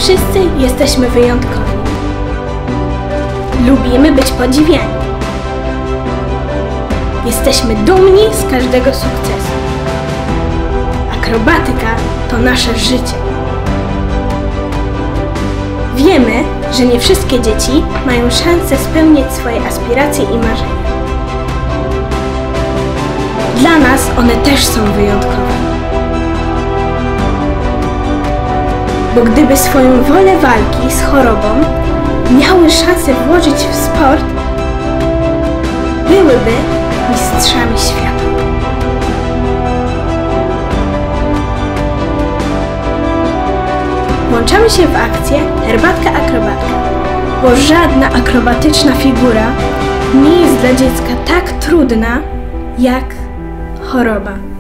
Wszyscy jesteśmy wyjątkowi. Lubimy być podziwiani. Jesteśmy dumni z każdego sukcesu. Akrobatyka to nasze życie. Wiemy, że nie wszystkie dzieci mają szansę spełniać swoje aspiracje i marzenia. Dla nas one też są wyjątkowe. Bo gdyby swoją wolę walki z chorobą miały szansę włożyć w sport, byłyby mistrzami świata. Włączamy się w akcję Herbatka Akrobatka, bo żadna akrobatyczna figura nie jest dla dziecka tak trudna jak choroba.